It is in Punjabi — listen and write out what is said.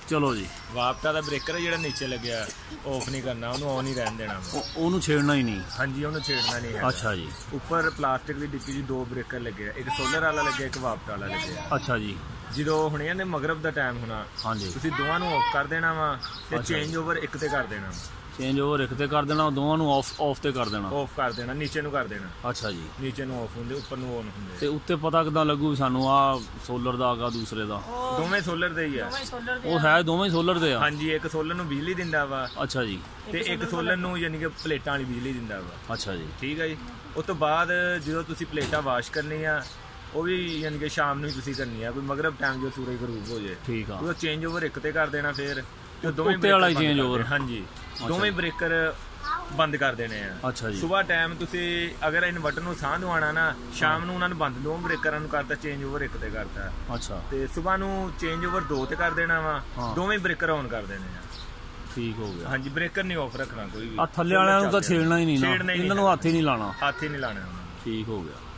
ਚਲੋ ਜੀ। ਵਾਪਟਾ ਦਾ ਬ੍ਰੇਕਰ ਹੈ ਜਿਹੜਾ ਨੀਚੇ ਲੱਗਿਆ, ਆਫ ਨਹੀਂ ਕਰਨਾ, ਉਹਨੂੰ ਔਨ ਹੀ ਰਹਿਣ ਦੇਣਾ, ਉਹਨੂੰ ਛੇੜਨਾ ਹੀ ਨਹੀਂ। ਹਾਂਜੀ, ਉਹਨੂੰ ਛੇੜਨਾ ਨਹੀਂ ਹੈ। ਅੱਛਾ ਜੀ। ਉੱਪਰ ਪਲਾਸਟਿਕ ਦੀ ਡਿੱਗੀ ਜੀ 2 ਬ੍ਰੇਕਰ ਲੱਗੇ, ਇੱਕ ਸੋਲਰ ਵਾਲਾ ਲੱਗਿਆ, ਇੱਕ ਵਾਪਟਾ ਵਾਲਾ ਲੱਗਿਆ। ਅੱਛਾ ਜੀ। ਜਦੋਂ ਹੁਣ ਇਹਨੇ ਮਗਰਬ ਦਾ ਟਾਈਮ ਹੋਣਾ, ਹਾਂਜੀ, ਤੁਸੀਂ ਦੋਵਾਂ ਨੂੰ ਆਫ ਕਰ ਦੇਣਾ ਵਾ ਤੇ ਚੇਂਜ ਓਵਰ ਇੱਕ ਤੇ ਕਰ ਦੇਣਾ। ਚੇਂਜ ਓਵਰ ਇੱਕ ਤੇ ਕਰ ਦੇਣਾ, ਦੋਵਾਂ ਨੂੰ ਆਫ ਤੇ ਕਰ ਦੇਣਾ। ਆਫ ਕਰ ਦੇਣਾ, ਨੀਚੇ ਨੂੰ ਕਰ ਦੇਣਾ। ਅੱਛਾ ਜੀ। ਨੀਚੇ ਨੂੰ ਆਫ ਹੁੰਦੇ, ਉੱਪਰ ਨੂੰ ਔਨ ਹੁੰਦੇ। ਤੇ ਉੱਤੇ ਪਤਾ ਕਿੱਦਾਂ ਲੱਗੂ ਸਾਨੂੰ ਆ ਸੋਲਰ ਦਾ ਆਗਾ ਦੂਸਰੇ ਦਾ? ਦੋਵੇਂ ਸੋਲਰ ਦੇ ਹੀ ਆ। ਉਹ ਹੈ ਦੋਵੇਂ ਸੋਲਰ ਦੇ ਆ? ਹਾਂਜੀ, ਇੱਕ ਸੋਲਰ ਨੂੰ ਬਿਜਲੀ ਦਿੰਦਾ ਵਾ। ਅੱਛਾ ਜੀ। ਤੇ ਇੱਕ ਸੋਲਰ ਨੂੰ ਯਾਨੀ ਕਿ ਪਲੇਟਾਂ ਵਾਲੀ ਬਿਜਲੀ ਦਿੰਦਾ ਵਾ। ਅੱਛਾ ਜੀ। ਠੀਕ ਹੈ ਜੀ। ਉਸ ਤੋਂ ਬਾਅਦ ਜਦੋਂ ਤੁਸੀਂ ਪਲੇਟਾਂ ਵਾਸ਼ ਕਰਨੀ ਆ, ਉਹ ਵੀ ਯਾਨੀ ਕਿ ਸ਼ਾਮ ਨੂੰ ਹੀ ਤੁਸੀਂ ਕਰਨੀ ਆ, ਕੋਈ ਮਗਰਬ ਟਾਈਮ ਜੋ ਸੂਰਜ ਗਰੂਬ ਹੋ ਜਾਏ। ਠੀਕ ਆ। ਉਹ ਚੇਂਜ ਓਵਰ ਇੱਕ ਤੇ ਕਰ ਦੇਣਾ, ਫਿਰ ਦੋਵੇਂ ਉੱਤੇ ਵਾਲਾ ਚੇਂਜ ਓਵਰ। ਹਾਂਜੀ, ਦੋਵੇਂ ਬ੍ਰੇਕਰ ਬੰਦ ਕਰ ਦੇਣੇ ਆ। ਅੱਛਾ ਜੀ। ਸਵੇਰ ਟਾਈਮ ਤੁਸੀਂ ਅਗਰ ਇਨਵਰਟਰ ਨੂੰ ਸਾਹ ਦਵਾਉਣਾ ਨਾ, ਸ਼ਾਮ ਨੂੰ ਉਹਨਾਂ ਨੂੰ ਬੰਦ 2 ਬ੍ਰੇਕਰਾਂ ਨੂੰ ਕਰਤਾ, ਚੇਂਜ ਓਵਰ ਇੱਕ ਤੇ ਕਰਤਾ। ਅੱਛਾ। ਤੇ ਸਵੇਰ ਨੂੰ ਚੇਂਜ ਓਵਰ 2 ਤੇ ਕਰ ਦੇਣਾ ਵਾ, ਦੋਵੇਂ ਬ੍ਰੇਕਰ ਔਨ ਕਰ ਦੇਣੇ ਆ। ਠੀਕ ਹੋ ਗਿਆ। ਹਾਂਜੀ, ਬ੍ਰੇਕਰ ਨਹੀਂ ਆਫ ਰੱਖਣਾ ਕੋਈ ਵੀ। ਆ ਥੱਲੇ ਵਾਲਿਆਂ ਨੂੰ ਤਾਂ ਛੇੜਨਾ ਹੀ ਨਹੀਂ ਨਾ, ਇਹਨਾਂ ਨੂੰ ਹੱਥ ਹੀ ਨਹੀਂ ਲਾਣਾ। ਹੱਥ ਹੀ ਨਹੀਂ ਲਾਣਾ। ਠੀਕ ਹੋ ਗਿਆ।